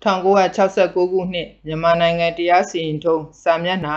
1969 ခုနှစ်မြန်မာနိုင်ငံတရားစီရင်ထုံးစာမျက်နှာ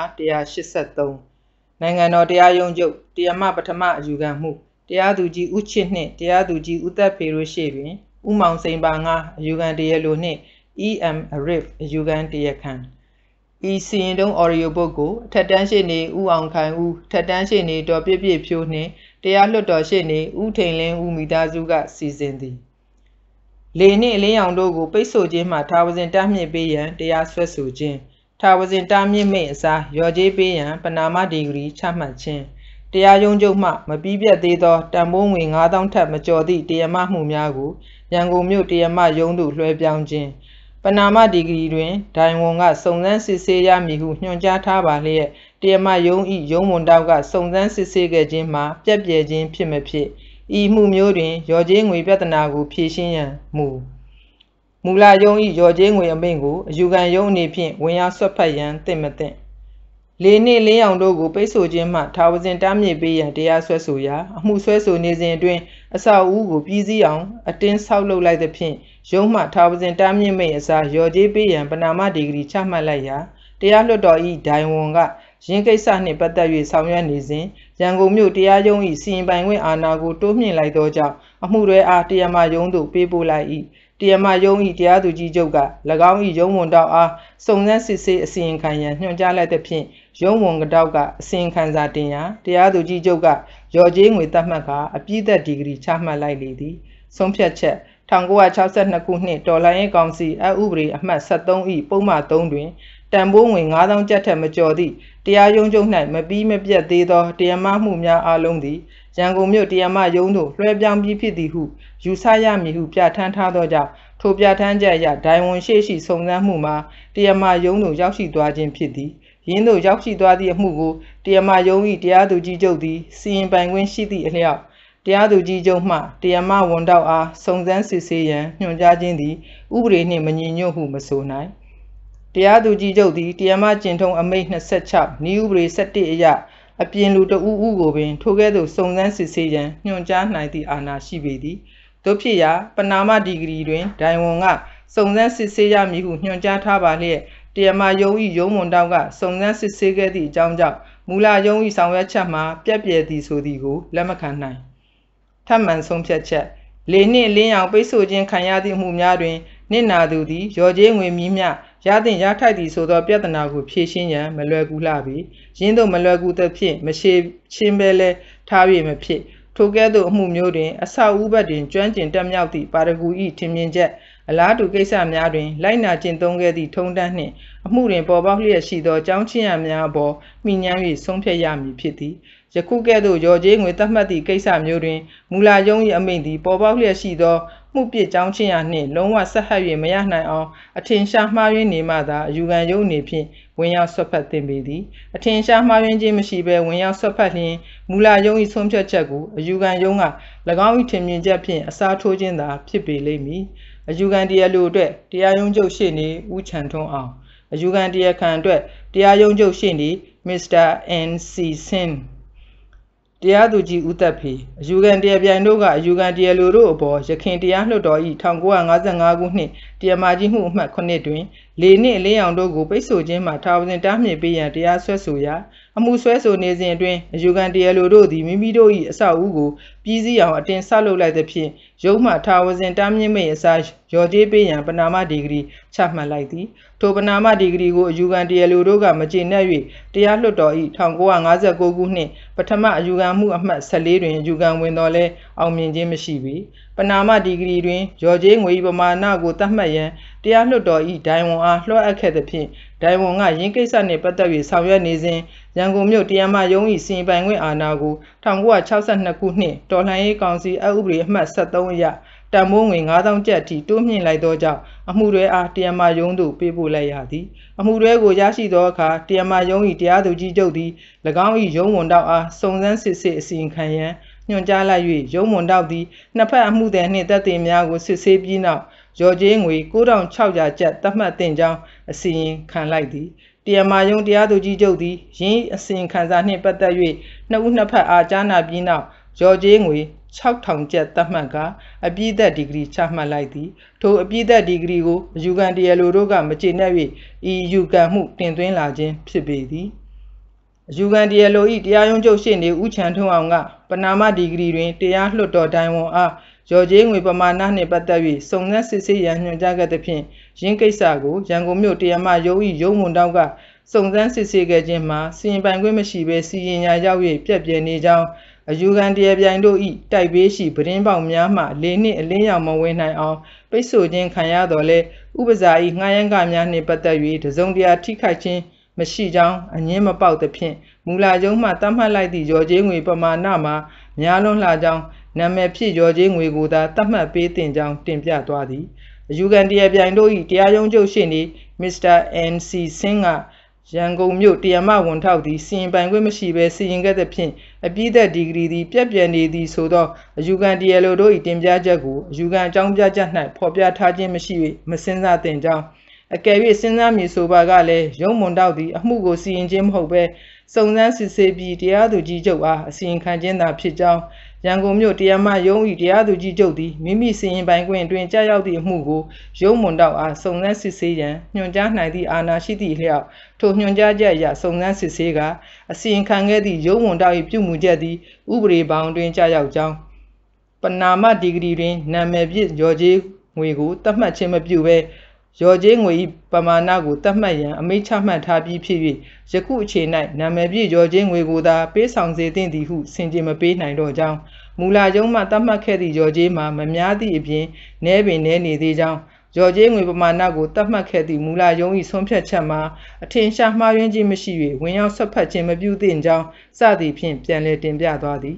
183နိုင်ငံတော်တရားရုံးချုပ်တရားမပထမအယူခံမှုတရားသူကြီးဦးချစ်နှင့်တရားသူကြီးဦးသက်ဖေတို့ရှေ့တွင်ဦးမောင်စိန်ပါငါအယူခံတရားလိုနှင့် EM Arif အယူခံတရားခံဤစီရင်ထုံး audio book ကိုအထက်တန်းရှေ့နေဦးအောင်ခိုင်ဦးထက်တန်းရှေ့နေဒေါ်ပြည့်ပြည့်ဖြိုးနှင့်တရားလွှတ်တော်ရှေ့နေဦးထိန်လင်းဦးမိသားစုကစီစဉ်သည်လေနှင့်အလင်းရောင်တို့ကိုပိတ်ဆို့ခြင်းမှထာဝစဉ်တားမြစ်ပေးရန်တရားစွဲဆိုခြင်းထာဝစဉ်တားမြစ်မိတ်အစားလျော်ကြေးပေးရန်ပဏာမဒီဂရီချမှတ်ခြင်းတရားရုံးချုပ်မှမပြီးပြတ်သေးသောတန်ဖိုးငွေ 9000 ထက်မကျော်သည့်တရားမမှုများကိုရန်ကုန်မြို့တရားမရုံးသို့လွှဲပြောင်းခြင်းပဏာမဒီဂရီတွင်ဒိုင်ဝန်ကစုံစမ်းစစ်ဆေးရမည်ဟုညွှန်ကြားထားပါလျက်တရားမရုံး၏ရုံးဝန်တောက်ကစုံစမ်းစစ်ဆေးခဲ့ခြင်းမှာပြက်ပြယ်ခြင်းဖြစ်မဖြစ်ဤမှုမျိုးတွင်လျော်ကြေးငွေပြဿနာကိုဖြေရှင်းရန်မူလရုံး၏လျော်ကြေးငွေအမိန့်ကိုအယူခံရုံးအနေဖြင့်ဝင်ရောက်ဆွတ်ဖက်ရန်သင့်မသင့်လေနှင့်လင်းရောင်တို့ကိုပိတ်ဆို့ခြင်းမှထာဝစဉ်တားမြစ်ပေးရန်တရားစွဲဆိုရာအမှုစွဲဆိုနေစဉ်အတွင်းအဆောက်အဦကိုပြည်စည်းအောင်အတင်းဆောက်လုပ်လိုက်သဖြင့်ရုံးမှထာဝစဉ်တားမြစ်မိတ်အစားလျော်ကြေးပေးရန်ပဏာမဒီဂရီချမှတ်လိုက်ရာတရားလွှတ်တော်၏ဒိုင်ဝန်ကရင်းကိစ္စနှင့်ပတ်သက်၍ဆောင်ရွက်နေစဉ်ရန်ကုန်မြို့တရားရုံး၏စီရင်ပိုင်ခွင့်အာဏာကိုတိုးမြှင့်လိုက်သောကြောင့်အမှုတွဲအားတရားမရုံးသို့ပေးပို့လိုက်၏တရားမရုံး၏တရားသူကြီးချုပ်က၎င်း၏ရုံးဝန်တောက်အားစုံစမ်းစစ်ဆေးအစီရင်ခံရန်ညွှန်ကြားလိုက်သဖြင့်ရုံးဝန်တောက်ကအစီရင်ခံစာတင်ရာတရားသူကြီးချုပ်ကလျော်ကြေးငွေသတ်မှတ်ကာအပြည့်သက်ဒီဂရီချမှတ်လိုက်လေသည်ဆုံးဖြတ်ချက်1962ခုနှစ်တော်လှန်ရေးကောင်စီအဥပဒေအမှတ်73၏ပုံမှန်3တွင်တန်ဖိုးငွေ 9000 ကျပ်ထက်မကျော်သည့်တရားရုံးချုပ်၌မပြီးမပြတ်သေးသောတရားမမှုများအလုံးသည်ရန်ကုန်မြို့တရားမရုံးသို့လွှဲပြောင်းပြီးဖြစ်သည်ဟုယူဆရမည်ဟုပြဋ္ဌာန်းထားသောကြောင့်ထိုပြဋ္ဌာန်းချက်အရဒိုင်ဝန်ရှိစုံစမ်းမှုမှာတရားမရုံးသို့ရောက်ရှိသွားခြင်းဖြစ်သည်ယင်းသို့ရောက်ရှိသွားသည့်အမှုကိုတရားမရုံး၏တရားသူကြီးချုပ်သည်စီရင်ပိုင်ခွင့်ရှိသည့်အလျောက်တရားသူကြီးချုပ်မှတရားမဝန်တောက်အားစုံစမ်းစစ်ဆေးရန်ညွှန်ကြားခြင်းသည်ဥပဒေနှင့်မညီညွတ်ဟုမဆိုနိုင်တရားသူကြီးချုပ်သည်တရားမကျင့်ထုံးအမိန့်26နည်းဥပဒေ17အရအပြင်လူတဦးဦးကိုပင်ထိုကဲ့သို့စုံစမ်းစစ်ဆေးရန်ညွှန်ကြားနိုင်သည့်အာဏာရှိပေသည်တို့ဖြစ်ရာပဏာမဒီဂရီတွင်ဒိုင်ဝန်ကစုံစမ်းစစ်ဆေးရမည်ဟုညွှန်ကြားထားပါလျက်တရားမရုံး၏ရုံးဝန်တောက်ကစုံစမ်းစစ်ဆေးခဲ့သည့်အကြောင်းကြောင့်မူလရုံး၏ဆောင်ရွက်ချက်မှာပြက်ပြယ်သည်ဆိုသည်ကိုလက်မခံနိုင်ထပ်မံဆုံးဖြတ်ချက်လေနှင့်လင်းရောင်ပိတ်ဆို့ခြင်းခံရသည့်မှုများတွင်နစ်နာသူသည်လျော်ကြေးငွေမီးမျှရသင့်ရထိုက်သည်ဆိုသောပြဿနာကိုဖြေရှင်းရန်မလွယ်ကူလှပေယင်းသို့မလွယ်ကူသဖြင့်မရှိချင်းပဲလဲထား၍မဖြစ်ထိုကဲ့သို့အမှုမျိုးတွင်အဆောက်အဦဘက်တွင်ကျွမ်းကျင်တက်မြောက်သည့်ပါရဂူ၏ထင်မြင်ချက်အလားတူကိစ္စများတွင်လိုက်နာကျင့်သုံးခဲ့သည့်ထုံးတမ်းနှင့်အမှုတွင်ပေါ်ပေါက်လျက်ရှိသောကြောင်းချင်းရများအပေါ်မှီညမ်း၍ဆုံးဖြတ်ရမည်ဖြစ်သည်ယခုကဲ့သို့လျော်ကြေးငွေသတ်မှတ်သည့်ကိစ္စမျိုးတွင်မူလရုံး၏အမိန့်သည်ပေါ်ပေါက်လျက်ရှိသောမှုပစ်ကြောင်းချင်းရနှင့်လုံးဝဆက်ဟပ်၍မရနိုင်အောင်အထင်ရှားမှားယွင်းနေမှသာအယူခံရုံးအနေဖြင့်ဝင်ရောက်ဆွတ်ဖက်သင့်ပေသည်အထင်ရှားမှားယွင်းခြင်းမရှိဘဲဝင်ရောက်ဆွတ်ဖက်လျှင်မူလရုံး၏ဆုံးဖြတ်ချက်ကိုအယူခံရုံးက၎င်း၏ထင်မြင်ချက်ဖြင့်အစားထိုးခြင်းသာဖြစ်ပေလိမ့်မည်အယူခံတရားလိုအတွက်တရားရုံးချုပ်ရှေ့နေဦးချန်ထွန်းအောင်အယူခံတရားခံအတွက်တရားရုံးချုပ်ရှေ့နေမစ္စတာ NC ဆင်းတရားသူကြီးဦးသက်ဖေအယူခံတရားပြိုင်တို့ကအယူခံတရားလိုတို့အပေါ်ရခိုင်တရားလွှတ်တော်၏1955ခုနှစ်တရားမကြီးမှုအမှတ်9တွင်လေနှင့်အလင်းရောင်တို့ကိုပိတ်ဆို့ခြင်းမှာထာဝစဉ်တားမြစ်ပေးရန်တရားစွဲဆိုရာအမှုစွဲဆိုနေစဉ်အတွင်းအယူခံတရားလိုတို့သည်မိမိတို့၏အဆောက်အဦကိုပြည်စည်းအောင်အတင်းဆောက်လုပ်လိုက်သဖြင့်ရုံးမှထာဝစဉ်တားမြစ်မိတ်အစားလျော်ကြေးပေးရန်ပဏာမဒီဂရီချမှတ်လိုက်သည်ထိုပဏာမဒီဂရီကိုအယူခံတရားလိုတို့ကမကျေနပ်၍တရားလွှတ်တော်၏1959ခုနှစ်ပထမအယူခံမှုအမှတ်14တွင်အယူခံဝင်တော်လဲအောင်မြင်ခြင်းမရှိပေပဏာမဒီဂရီတွင်လျော်ကြေးငွေပမာဏကိုသတ်မှတ်ရန်တရားလွှတ်တော်၏ဒိုင်ဝန်အားလွှဲအပ်ခဲ့သဖြင့်ဒိုင်ဝန်ကယင်းကိစ္စနှင့်ပတ်သက်၍ဆောင်ရွက်နေစဉ်ရန်ကုန်မြို့တရားမရုံး၏စီရင်ပိုင်ခွင့်အာဏာကို1962ခုနှစ်တော်လှန်ရေးကောင်စီအဥပဒေအမှတ်73အရတန်ဖိုးငွေ 9000 ကျပ်အထိတိုးမြှင့်လိုက်သောကြောင့်အမှုတွဲအားတရားမရုံးသို့ပေးပို့လိုက်ရသည်အမှုတွဲကိုရရှိသောအခါတရားမရုံး၏တရားသူကြီးချုပ်သည်၎င်း၏ရုံးဝန်တောက်အားစုံစမ်းစစ်ဆေးအစီရင်ခံရန်ညွှန်ကြားလိုက်၍ရုံးဝန်တောက်သည်နှစ်ဖက်အမှုသည်နှင့်သက်သေများကိုစစ်ဆေးပြီးနောက်လျော်ကြေးငွေ 9600 ကျပ်သတ်မှတ်သင့်ကြောင်းအစီရင်ခံလိုက်သည်တရားမရုံးတရားသူကြီးချုပ်သည်ယင်းအစီရင်ခံစာနှင့်ပတ်သက်၍နှစ်ဦးနှစ်ဖက်အားကြားနာပြီးနောက်လျော်ကြေးငွေ 6000 ကျပ်သတ်မှတ်ကအပြည့်သက်ဒီဂရီချမှတ်လိုက်သည်ထိုအပြည့်သက်ဒီဂရီကိုအယူခံတရားလိုတို့ကမကျေနပ်၍ဤအယူခံမှုတင်သွင်းလာခြင်းဖြစ်ပေသည်အယူခံတရားလို၏တရားရုံးချုပ်ရှေ့နေဦးချန်ထွန်းအောင်ကပနာမဒီဂရီတွင်တရားလွှတ်တော်တိုင်ဝန်အားရော်ကျေးငွေပမာဏနှင့်ပတ်သက်၍စုံစမ်းစစ်ဆေးရန်ညွှန်ကြားခဲ့သဖြင့်ရင်းကိစ္စကိုရန်ကုန်မြို့တရားမရုံး၏ရုံးဝန်တောက်ကစုံစမ်းစစ်ဆေးခဲ့ခြင်းမှာစီရင်ပိုင်ခွင့်မရှိဘဲစီရင်ရာရောက်၍ပြက်ပြယ်နေကြောင်းအယူခံတရားပြိုင်တို့၏တိုက်ပေးရှိပရင်းပေါက်များမှ၄နှစ်အလင်းရောင်မဝင်နိုင်အောင်ပိတ်ဆို့ခြင်းခံရတော်လဲဥပစာ၏ငှားရမ်းကားများနှင့်ပတ်သက်၍တစုံတရာထိခိုက်ခြင်းမရှိကြောင်းအငင်းမပေါက်သဖြင့်မူလာကျုံးမှတတ်မှတ်လိုက်သည့်ရော်ကျေးငွေပမာဏမှာများလွန်းလာကြောင်းနာမည်ဖြစ်ရော်ကျေးငွေကိုသာတတ်မှတ်ပေးတင်ကြောင်းတင်ပြသွားသည်အယူခံတရားပြိုင်တို့၏တရားရုံးချုပ်ရှေ့နေမစ္စတာ NC ဆင်းကရန်ကုန်မြို့တရားမဝန်ထောက်သည်စီရင်ပိုင်ခွင့်မရှိဘဲစီရင်ခဲ့သဖြင့်အပြည့်သက်ဒီဂရီသည်ပြက်ပြယ်နေသည်ဆိုသောအယူခံတရားလိုတို့၏တင်ပြချက်ကိုအယူခံအကြောင်းပြချက်၌ဖော်ပြထားခြင်းမရှိ၍မစင်စားသင့်ကြောင်းအကယ်၍စဉ်းစားမည်ဆိုပါကလည်းရုံးမွန်တောက်သည်အမှုကိုစီရင်ခြင်းမဟုတ်ဘဲစုံစမ်းစစ်ဆေးပြီးတရားသူကြီးချုပ်အားအစီရင်ခံခြင်းသာဖြစ်ကြောင်းရန်ကုန်မြို့တရားမရုံး၏တရားသူကြီးချုပ်သည်မိမိစီရင်ပိုင်ခွင့်တွင်ကြားရောက်သည့်အမှုကိုရုံးမွန်တောက်အားစုံစမ်းစစ်ဆေးရန်ညွှန်ကြားနိုင်သည့်အာဏာရှိသည့်အလျောက်ထိုညွှန်ကြားချက်အရစုံစမ်းစစ်ဆေးကာအစီရင်ခံခဲ့သည့်ရုံးမွန်တောက်၏ပြုမှုချက်သည်ဥပဒေဘောင်တွင်ကြားရောက်ကြောင်းပနာမဒီဂရီတွင်နာမည်ပြည့်ရော်ကျေးငွေကိုသတ်မှတ်ခြင်းမပြုဘဲရော်ကျေးငွေ၏ပမာဏကိုသတ်မှတ်ရန်အမိန့်ချမှတ်ထားပြီးဖြစ်၍ယခုအချိန်၌နာမည်ပြည့်ရော်ကျေးငွေကိုသာပေးဆောင်စေသင့်သည်ဟုဆင်ခြင်မပေးနိုင်တော့ကြောင်းမူလာကျုံးမှသတ်မှတ်ခဲ့သည့်ရော်ကျေးမှာမများသည့်အပြင်နည်းပင်နည်းနေသေးကြောင်းရော်ကျေးငွေပမာဏကိုသတ်မှတ်ခဲ့သည့်မူလာရုံး၏ဆုံးဖြတ်ချက်မှာအထင်ရှားမှားယွင်းခြင်းမရှိ၍ဝင်ရောက်ဆွတ်ဖက်ခြင်းမပြုသင့်ကြောင်းစသည်ဖြင့်ပြန်လည်တင်ပြသွားသည်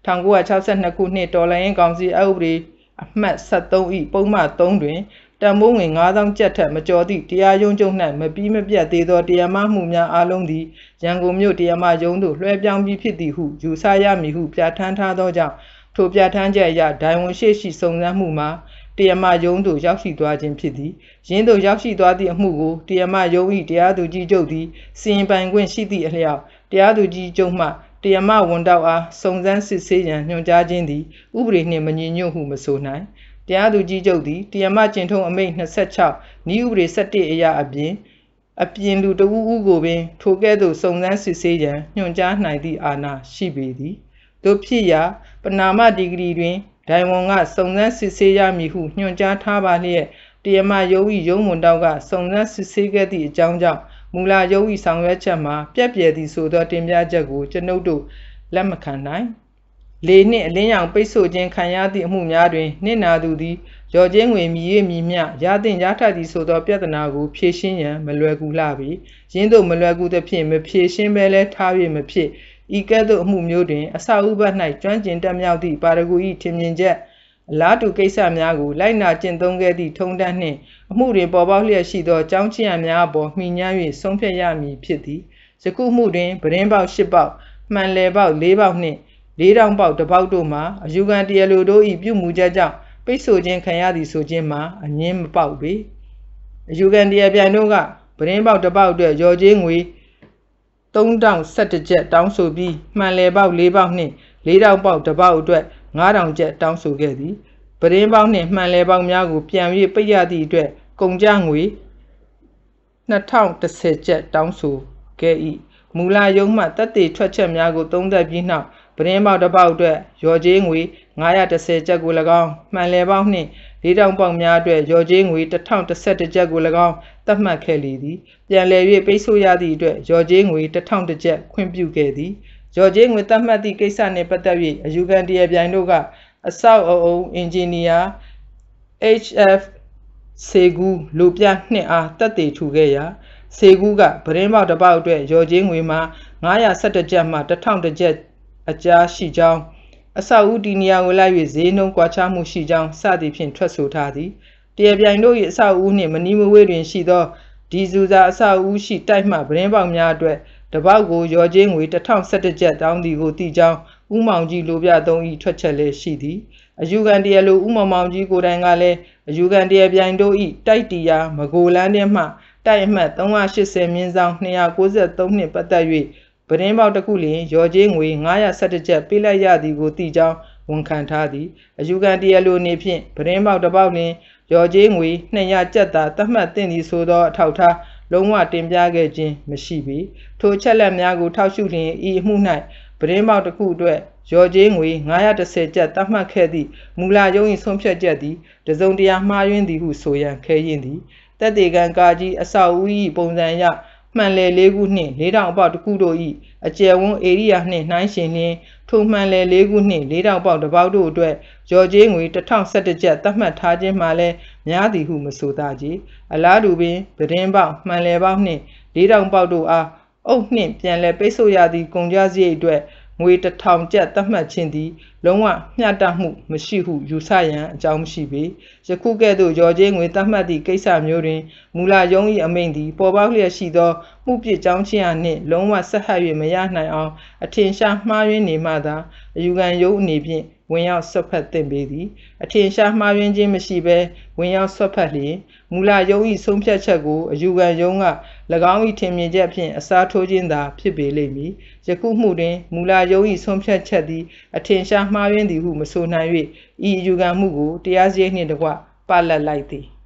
1962ခုနှစ်တော်လှန်ရေးကောင်စီအဥပဒေအမှတ်73၏ပုံမှန်3တွင်တန်ဖိုးငွေ9000ကျပ်ထက်မကျော်သည့်တရားရုံးချုပ်၌မပြီးမပြတ်သေးသောတရားမမှုများအားလုံးသည်ရန်ကုန်မြို့တရားမရုံးသို့လွှဲပြောင်းပြီးဖြစ်သည်ဟုယူဆရမည်ဟုပြဋ္ဌာန်းထားသောကြောင့်ထိုပြဋ္ဌာန်းချက်အရဒိုင်ဝန်ရှိစုံစမ်းမှုမှာတရားမရုံးသို့ရောက်ရှိသွားခြင်းဖြစ်သည်ရင်းသို့ရောက်ရှိသွားသည့်အမှုကိုတရားမရုံး၏တရားသူကြီးချုပ်သည်စီရင်ပိုင်ခွင့်ရှိသည့်အလျောက်တရားသူကြီးချုပ်မှတရားမဝန်တောက်အားစုံစမ်းစစ်ဆေးရန်ညွှန်ကြားခြင်းသည်ဥပဒေနှင့်မညီညွတ်ဟုမဆိုနိုင်တရားသူကြီးချုပ်သည်တရားမကျင့်ထုံးအမိန့်26နည်းဥပဒေ17အရအပြင်လူတဦးဦးကိုပင်ထိုကဲ့သို့စုံစမ်းစစ်ဆေးရန်ညွှန်ကြားနိုင်သည့်အာဏာရှိပေသည်တို့ဖြစ်ရာပနာမဒီဂရီတွင်ဒိုင်ဝန်ကစုံစမ်းစစ်ဆေးရမည်ဟုညွှန်ကြားထားပါလျက်တရားမရုံး၏ရုံးဝန်တောက်ကစုံစမ်းစစ်ဆေးခဲ့သည့်အကြောင်းကြောင့်မူလာရုံး၏ဆောင်ရွက်ချက်မှာပြက်ပြယ်သည်ဆိုသောတင်ပြချက်ကိုကျွန်ုပ်တို့လက်မခံနိုင်၄နှစ်အလင်းရောင်ပိတ်ဆို့ခြင်းခံရသည့်အမှုများတွင်နစ်နာသူသည်ရော်ကျေးငွေမြည်၍မြည်မျှရသင့်ရထိုက်သည်ဆိုသောပြဿနာကိုဖြေရှင်းရန်မလွယ်ကူလှပေရင်းသို့မလွယ်ကူသဖြင့်မဖြေရှင်းဘဲလဲထား၍မဖြစ်ဤကဲ့သို့အမှုမျိုးတွင်အစဥပတ်၌ကျွမ်းကျင်တက်မြောက်သည့်ပါရဂူ၏ထင်မြင်ချက်အလားတူကိစ္စများကိုလိုက်နာကျင့်သုံးခဲ့သည့်ထုံးတမ်းနှင့်အမှုတွင်ပေါ်ပေါက်လျက်ရှိသောအကြောင်းချရများအပေါ်မှီညမ်း၍ဆုံးဖြတ်ရမည်ဖြစ်သည်ယခုမှုတွင်ပရင်းပေါက်၈ပေါက်မှန်လယ်ပေါက်၄ပေါက်နှင့်4000ပေါက်တစ်ပေါက်တို့မှာအယူခံတရားလိုတို့၏ပြုမှုချက်ကြောင့်ပိတ်ဆို့ခြင်းခံရသည်ဆိုခြင်းမှာအငင်းမပေါက်ပေအယူခံတရားပြိုင်တို့ကပရင်းပေါက်တစ်ပေါက်အတွက်ရော်ကျေးငွေ3017ကျပ်တောင်းဆိုပြီးမှန်လယ်ပေါက်၄ပေါက်နှင့်4000ပေါက်တစ်ပေါက်အတွက်9000ကျပ်တောင်းဆိုခဲ့သည်ပရင်းပေါက်နှင့်မှန်လယ်ပေါက်များကိုပြန်၍ပိတ်ရသည့်အတွက်ကုန်ကျငွေ2010ကျပ်တောင်းဆိုခဲ့၏မူလရုံးမှတက်တေထွက်ချက်များကိုသုံးသပ်ပြီးနောက်ပရင်းပေါက်တစ်ပေါက်အတွက်ရော်ကျေးငွေ910ကျပ်ကို၎င်းမှန်လယ်ပေါက်နှင့်4000ပေါက်များအတွက်ရော်ကျေးငွေ1011ကျပ်ကို၎င်းသတ်မှတ်ခဲ့လေသည်ပြန်လည်၍ပိတ်ဆို့ရသည့်အတွက်ရော်ကျေးငွေ1000ကျပ်ခွင့်ပြုခဲ့သည်ရော်ကျေးငွေသတ်မှတ်သည့်ကိစ္စနှင့်ပတ်သက်၍အယူခံတရားပြိုင်တို့ကအဆောက်အအုံအင်ဂျင်နီယာ HF စေကူလူပြနှစ်အားတက်တေထူခဲ့ရာစေကူကပရင်းပေါက်တစ်ပေါက်အတွက်ရော်ကျေးငွေမှာ917ကျပ်မှ1000ကျပ်အကြားရှိကြောင်းအဆောက်အဦဒီနေရာကိုလိုက်၍ဈေးနှုန်းကွာခြားမှုရှိကြောင်းစသည်ဖြင့်ထွက်ဆိုထားသည်တရားပြိုင်တို့၏အဆောက်အဦနှင့်မနီးမဝေးတွင်ရှိသောဒီဇူဇာအဆောက်အဦရှိတိုက်မှပရင်းပေါက်များအတွက်တစ်ပေါက်ကိုရော်ကျေးငွေ1017ကျပ်တောင်းသည်ကိုသိကြောင်းဦးမောင်ကြီးလိုပြသုံး၏ထွက်ချက်လည်းရှိသည်အယူခံတရားလိုဦးမောင်ကြီးကိုယ်တိုင်ကလည်းအယူခံတရားပြိုင်တို့၏တိုက်တီယာမဂိုလန်းထဲမှတိုက်အမှတ်380မြင်းဆောင်293နှင့်ပတ်သက်၍ပရင်းပေါက်တစ်ခုလျင်ရော်ကျေးငွေ917ကျပ်ပေးလိုက်ရသည်ကိုသိကြောင်းဝန်ခံထားသည်အယူခံတရားလိုနေဖြင့်ပရင်းပေါက်တစ်ပေါက်တွင်ရော်ကြေးငွေ200ကျပ်သာသတ်မှတ်သင့်သည်ဆိုသောအထောက်အထားလုံးဝတင်ပြခဲ့ခြင်းမရှိပေထိုချက်လက်များကိုထောက်ရှုလျင်ဤအမှု၌ပရင်းပေါက်တစ်ခုအတွက်ရော်ကြေးငွေ910ကျပ်သတ်မှတ်ခဲ့သည့်မူလရုံး၏ဆုံးဖြတ်ချက်သည်တစုံတရာမှားယွင်းသည်ဟုဆိုရန်ခဲယဉ်သည်တက်တေကန်ကာကြီးအဆောက်အဦ၏ပုံစံအရမှန်လည်၄ခုနှင့်၄တောင်အပေါက်တစ်ခုတို့၏အကျယ်ဝန်းဧရိယာနှင့်နှိုင်းယှဉ်လျှင်ထိုမှန်လည်၄ခုနှင့်၄တောင်ပေါက်တစ်ပေါက်တို့အတွက်ရော်ကြေးငွေ1011ကျပ်သတ်မှတ်ထားခြင်းမှာလည်းများသည်ဟုမဆိုသားကြအလားတူပင်ပဒင်းပေါက်မှန်လည်ပေါက်နှင့်၄တောင်ပေါက်တို့အားအုပ်နှင့်ပြန်လည်ပိတ်ဆို့ရသည့်ကုန်ကျစရိတ်အတွက်ငွေ1000ကျပ်သတ်မှတ်ခြင်းသည်လုံးဝမျှတမှုမရှိဟုယူဆရန်အကြောင်းမရှိပေယခုကဲ့သို့ရော်ကြေးငွေသတ်မှတ်သည့်ကိစ္စမျိုးတွင်မူလရုံး၏အမိန့်သည်ပေါ်ပေါက်လျက်ရှိသောမှုပြစ်ကြောင်းခြင်းအားနှင့်လုံးဝဆက်ဟပ်၍မရနိုင်အောင်အထင်ရှားမှားယွင်းနေမှသာအယူခံရုံးအနေဖြင့်ဝင်ရောက်ဆွတ်ဖက်သင့်ပေသည်အထင်ရှားမှားယွင်းခြင်းမရှိဘဲဝင်ရောက်ဆွတ်ဖက်လျင်မူလရုံး၏ဆုံးဖြတ်ချက်ကိုအယူခံရုံးက၎င်း၏ထင်မြင်ချက်ဖြင့်အစားထိုးခြင်းသာဖြစ်ပေလိမ့်မည်ယခုမှုတွင်မူလရုံး၏ဆုံးဖြတ်ချက်သည်အထင်ရှားမှားယွင်းသည်ဟုမဆိုနိုင်၍ဤအယူခံမှုကိုတရားစရိတ်နှင့်တကွပလတ်လိုက်သည်